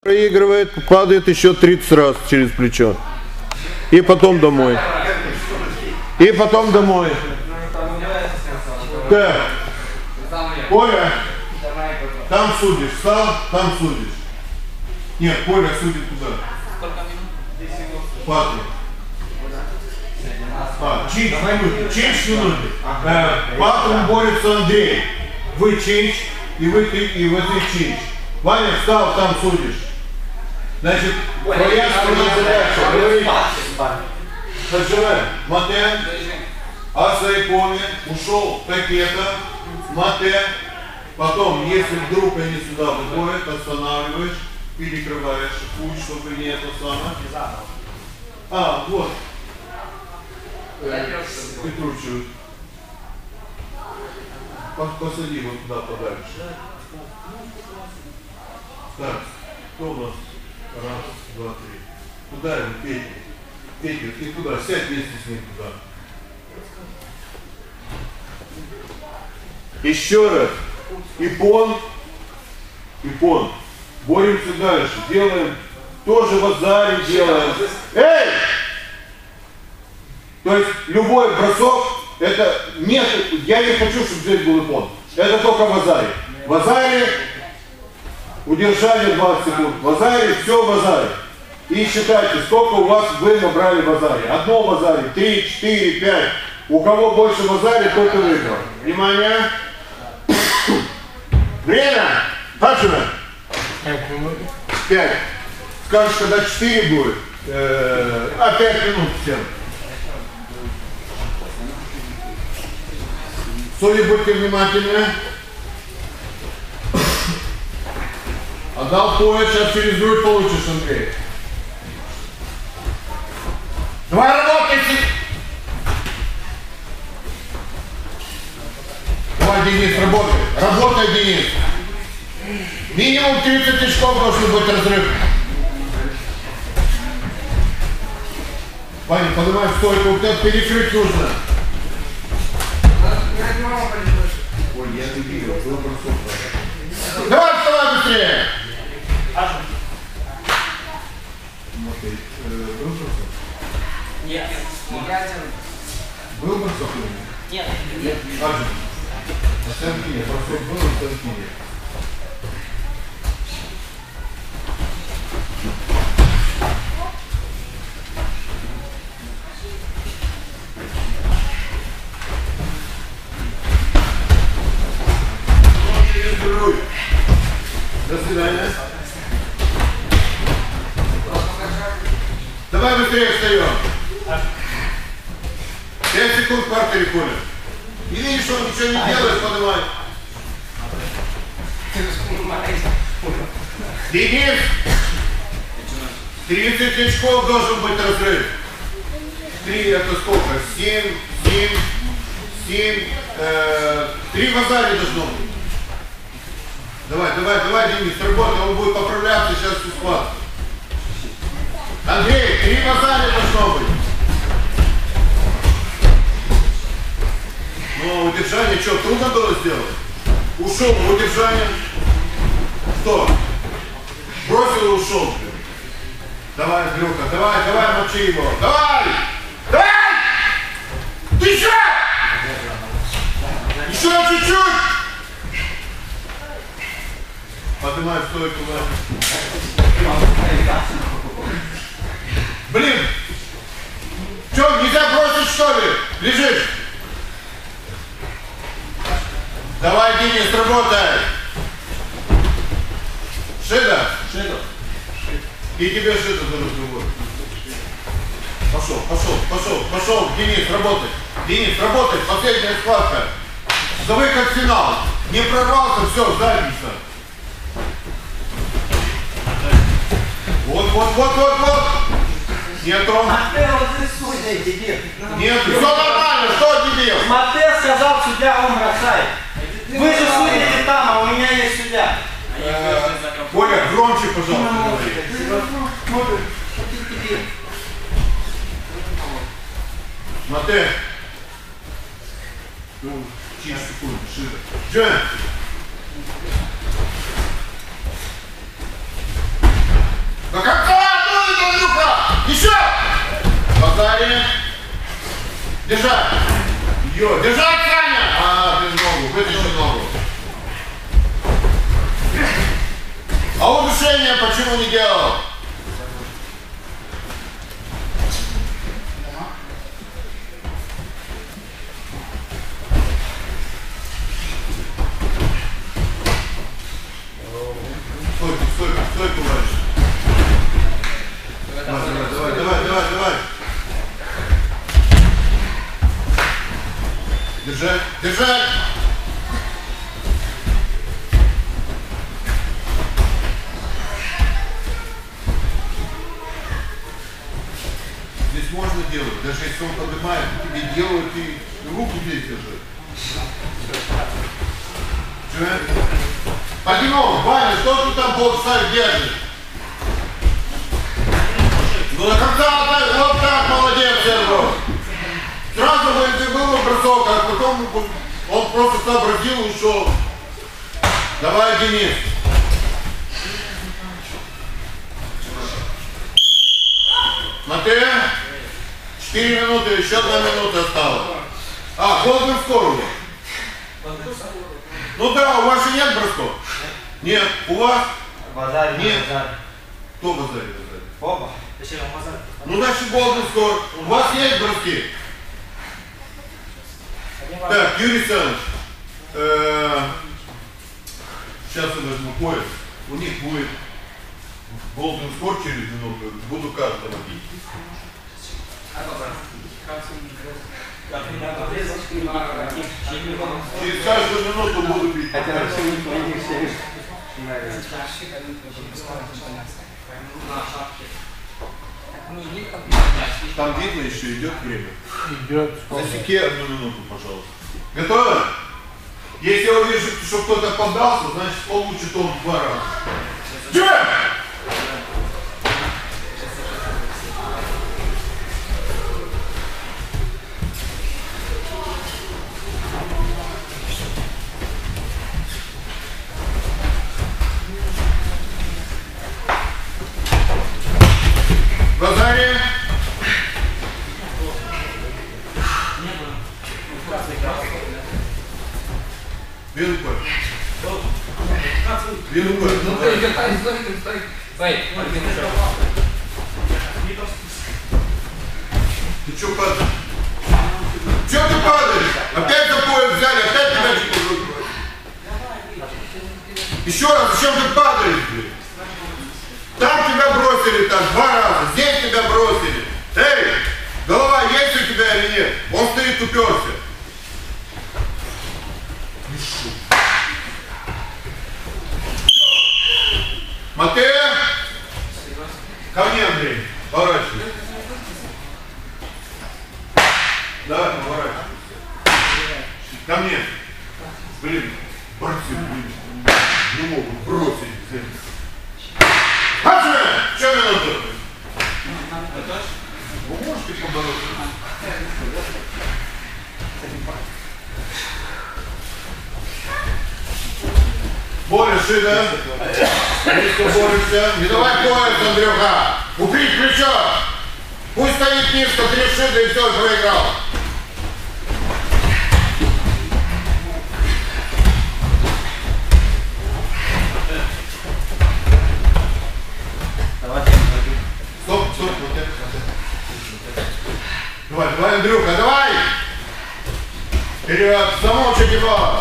Проигрывает, падает еще 30 раз через плечо. И потом домой. И потом домой. Так. Коля, там судишь. Встал, там судишь. Нет, Коля судит туда. Патрик. Чинч минуты. Патрик борется Андрей. Вы чинч, и вы чинч. Ваня встал, там судишь. Значит, твоя задача говорить. Сначала Мате, Асайкоми, ушел Такета, Мате. Потом, если вдруг они сюда выходят, останавливаешь, перекрываешь путь, чтобы не это самое. Вот. Петручу. Посади вот туда подальше. Так, кто у нас? Раз, два, три. Куда его, Петя? Петя, ты туда, сядь вместе с ним туда. Еще раз. Ипон. Боремся дальше. Делаем. Тоже в азаре делаем. Эй! То есть любой бросок, это нет, я не хочу, чтобы здесь был ипон. Это только в азаре. В азаре удержание 20 секунд. В азаре все в азаре. И считайте, сколько у вас вы набрали в азаре. Одно в азаре, 3, 4, 5. У кого больше в азаре, тот и выиграл. Внимание. Время. Дальше. 5. Скажешь, когда 4 будет. 5 минут всем. Соли, будьте внимательны. Отдал пояс, сейчас через грудь получишь, Андрей. Давай работайте. Давай, Денис, работай. Работай, Денис. Минимум 30 очков должен быть разрыв. Ваня, поднимай стойку, вот это перекрыть нужно. Ой, я не видел, был бросок. Давай, вставай быстрее! Был бросок? Нет. Был бросок? Нет. Аджин. Оценки нет. Бросок был, оценки нет. До свидания. Давай быстрее встаем. 5 секунд в партере, Коля. И видишь, что он ничего не делает, поднимай. Денис, 30 очков должен быть разрыв. 3 это сколько? 7, 3 в азаре должно быть. Давай, Денис, работай, он будет поправляться сейчас всю схватку. Андрей, 3 в азаре должно быть. Ну, удержание, что, трудно было сделать? Ушел в удержание. Что? Бросил и ушел. Давай, Андрюха, давай, мочи его. Давай! Ты еще! Еще чуть-чуть! Поднимай стойку. Блин! Что, нельзя бросить, что ли? Лежишь? Давай, Денис, работай! Шида! И тебе Шида за разговор. Пошел, Денис, работай! Денис, работай, последняя схватка. За выход в финал. Не прорвался, все, задница. Вот. Нету. Нет, все нормально, что дебил? Матэ сказал, судья, он бросает. Вы же судите там, а у меня есть судья. Коля, громче, пожалуйста, говори. Матэ. Через секунду, Шида. Джен. Вазари. Держать. Ее. Держать, Саня! Без ногу. Вытащи ногу. А удушение почему не делал? Стой, товарищ. Давай. Держать. Здесь можно делать, даже если он поднимает, тебе делают и руку здесь держит. Поднимал, Ваня, что ты там полчаса держишь? Ну до конца, вот так, молодец, Серго. Сразу был бросок, а потом он просто сообразил и ушел. Давай, Денис. Смотри, 4 минуты, еще 1 минута осталось. Голден скоро. Ну да, у вас же нет бросков? Нет. У вас? Вазари. Нет. Кто Вазари? Оба. Ну дальше голден скоро. У вас есть броски? Так, Юрий Александрович. Сейчас я возьму пояс. У них будет голден скор через минуту. Буду каждого бить. Через каждую минуту буду бить. Там видно еще идет время. Идет. Засеки 1 минуту, пожалуйста. Готовы? Если я увижу, что кто-то поддался, значит получит он 2 раза. Джем! Вазари. Вилку. Ты что падаешь? Чё ты падаешь? Опять за пояс взяли, опять тебя чуть-чуть. Еще раз, зачем ты падаешь, блин? Там тебя бросили, так, 2 раза, здесь тебя бросили. Эй, голова есть у тебя или нет? Он стоит, уперся. Матея, ко мне, Андрей, поворачивайся. Давай, поворачивайся. Ко мне. Блин, борцы, блин, не могут бросить. Хачи! Что минуту? Вы можете побороться? Борешься, да? Близко борешься. Не давай пояс, Андрюха. Уприть плечо. Пусть стоит низко, 3 шида и все, проиграл. Стоп, вот это. Давай, Андрюха, давай! Вперед, замолчи его!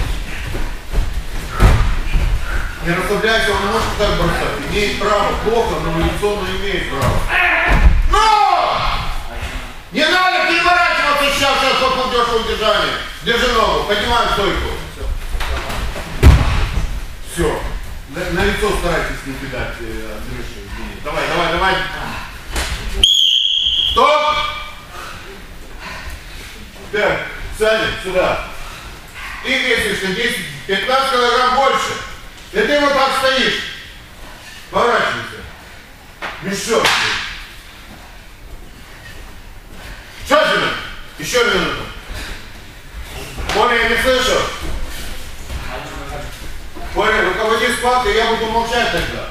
Не расслабляйся, он не может так бросать. Имеет право, плохо, но лицо он имеет право. Но! Не надо переворачиваться сейчас попадешь в удержание. Держи ногу, поднимай стойку. Все. На лицо старайтесь не кидать, Андрюша. Давай. Стоп! Так, Саня, сюда. Ты весишь на 10-15 килограмм больше. И ты вот так стоишь. Поворачивайся. Мешок. Тщательно. Еще минуту. Коля, я не слышу. Коля, руководи схваткой, я буду молчать тогда.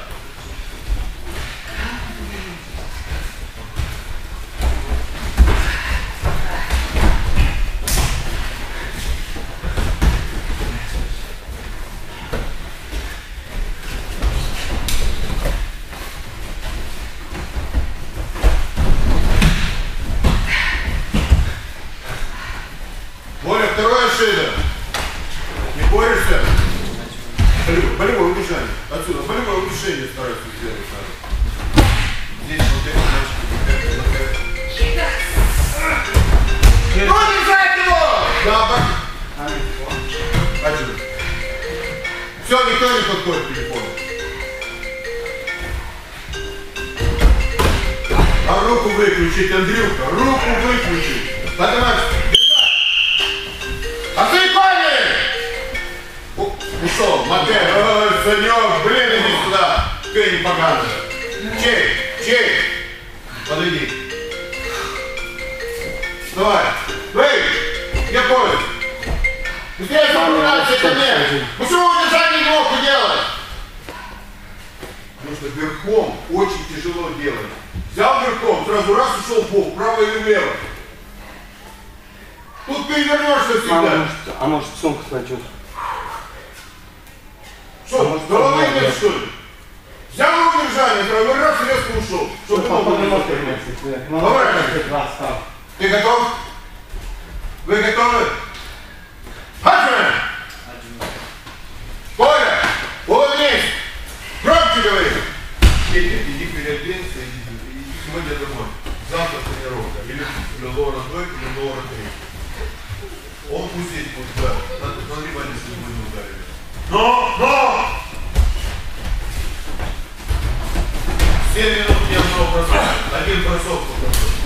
машина. Не борешься? Болевое удушение. Отсюда. Болевое удушение стараются сделать. Здесь вот эти мальчики. Ну, не знает его! Да, один. Все, никто не подходит к телефону. А руку выключить, Андрюха, руку выключить. Поднимай. Отсыпали! Ушел, Матвей, Санек, блин, иди сюда. Ты не показывай. Чей? Подойди. Давай. Эй, я понял. Быстрее заправляйся ко мне. Почему удержание не мог делать? Потому что верхом очень тяжело делать. Взял верхом, сразу раз ушел в бок, вправо или влево. Тут перевернешься всегда. А может сумку схвачу? Что, головы нет, что ли? Взял удержание, сразу раз резко ушел. Чтобы Давай. Ты готов? Вы готовы? Хаджи! Коля, улыбнись! Громче говори! Иди переоденься, иди сегодня домой. Завтра тренировка. Или лора 2, или лора 3. Он пусть здесь будет ударить. Надо посмотреть, Ваня, если мы не ударили. Но! 7 минут не одного броска. Один бросок только.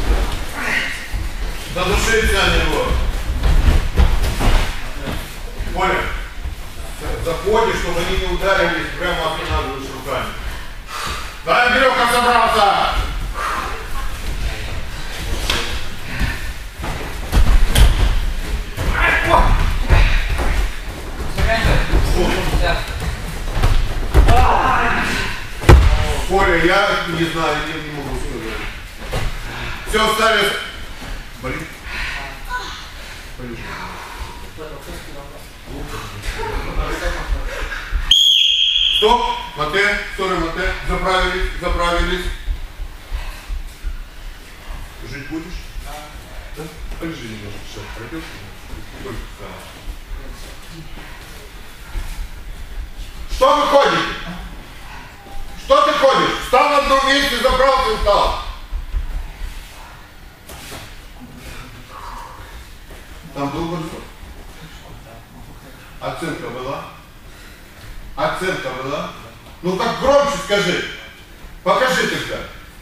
Задушите на него. Коля, заходишь, чтобы они не ударились, прямо останавливаешь руками. Да, Андрюха собрался! Коля, я не знаю, я не могу сказать. Все, встали. Болит? Болит. Стоп, Мате, сори, Мате, заправились. Жить будешь? Да. Полежи немножко, сейчас пройдешь. Что вы ходите? Что ты ходишь? Встал на одном месте, забрался и встал. Там был бросок. Оценка была? Оценка была? Ну так громче скажи. Покажи тогда.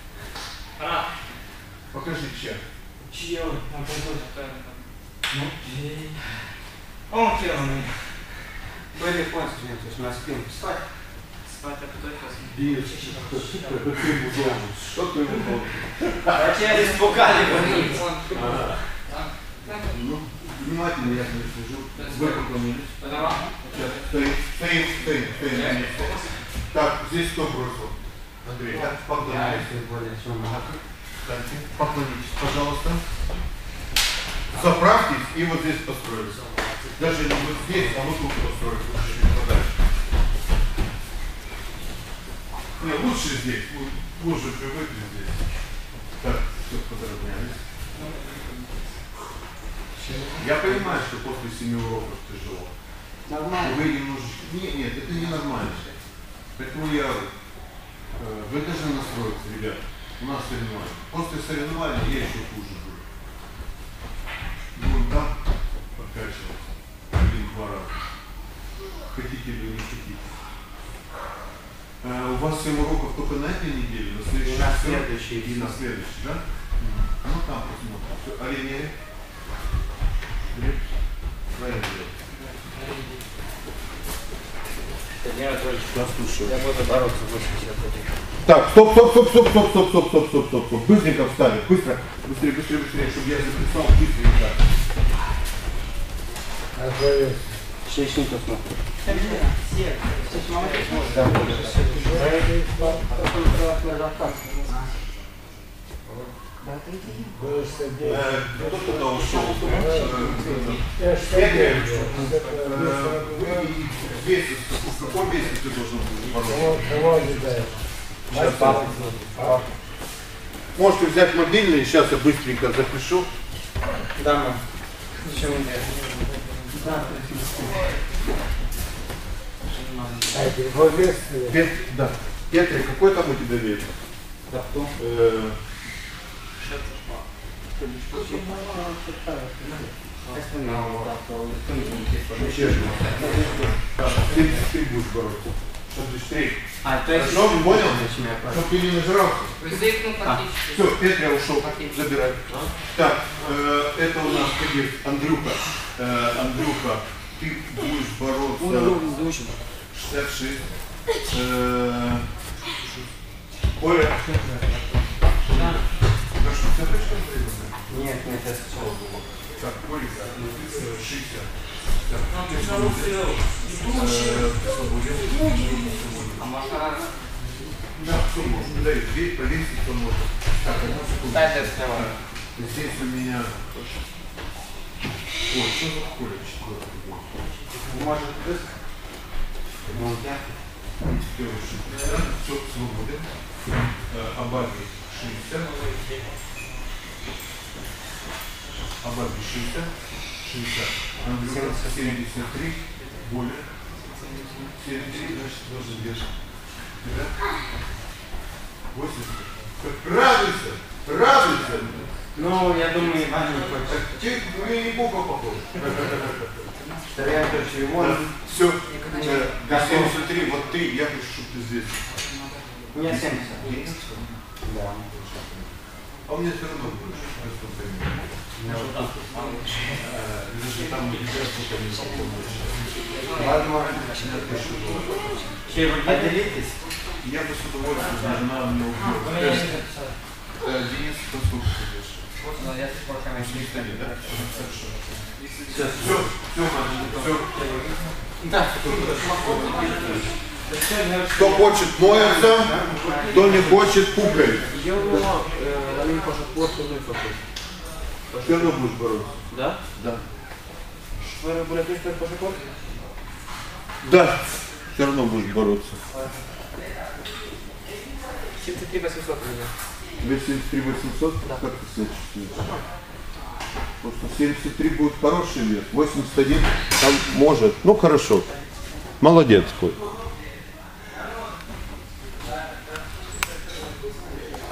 Покажи чем. Чьё? Он черный. Были кончены, то есть на спинку. Спать, а потом Что ты ему должен? Вначале испугали. Ну, внимательно я слежу. Вы поклонились. Стоим. Так, здесь кто бросил? Андрей, поклонитесь, пожалуйста. Заправьтесь и вот здесь построились. Даже не вот здесь, а вот тут построились. Не, лучше здесь. Лучше привыкли здесь. Так, все подровнялись. Я понимаю, что после 7 уроков тяжело. Нормально. Вы немножечко... Нет, это не нормально. Поэтому вы должны настроиться, ребят. У нас соревнования. После соревнований я еще хуже буду. Будем там подкачиваться. 1-2 раза. Хотите или не хотите. У вас 7 уроков только на этой неделе, на следующей. На следующей. И на следующей, да? Ну там посмотрим. Все. Оленя. Я буду бороться больше. Так, стоп. Быстренько встали. Быстрее, чтобы я записал быстренько. Шестников смотрю. Кто туда ушел? В каком месте ты должен бороться? Можете взять мобильный, сейчас я быстренько запишу. Да, мам. Почему нет? Да. Петри, какой там у тебя вес? Да, кто? Честно. 73 будешь бороться. 63. А, то есть... Хорошо, понял? Зачем я Чтоб ты не нажрался. Все, Петя ушел. Забирай. Так, это у нас теперь Андрюха. Андрюха, ты будешь бороться 66. Оля. Нет, нет, я сначала думал. Так, Оля, 60. А можно... Да, кто может? Дай, дверь повесить, кто может. Так, одну секунду. Дай, дай, сняла. Здесь у меня... Ой, что за Коля четвертый? Может, плюс? Ну, я... Все, свободен. Абаби 60. Абаби 60. 60. Андрюха 73. Более. 73, значит, должен вешать. 80. Радуйся! Радуйся! Ну, я думаю, Иван не хочет. Ты не Бога похож. Я точно его... Все. 73, вот ты, я хочу, чтобы ты здесь. У меня 70. Да. А у меня все равно больше. Даже там нельзя сколько не попомнишь. Ладно. Поделитесь. Я бы с удовольствием на мне убил. Денис, кто сколько ты идешь? Никто не, да? Хорошо. Сейчас, все. Да. Кто хочет моется, кто не хочет пукает. Все равно будешь бороться. Да? Да. Вы были близко к пошику? Да. Все равно будешь бороться. 73 800 у меня. 73 800? Да. Как ты себя чувствуешь? Потому что 73 будет хороший вес. 81 там может. Ну хорошо. Молодец, Коль.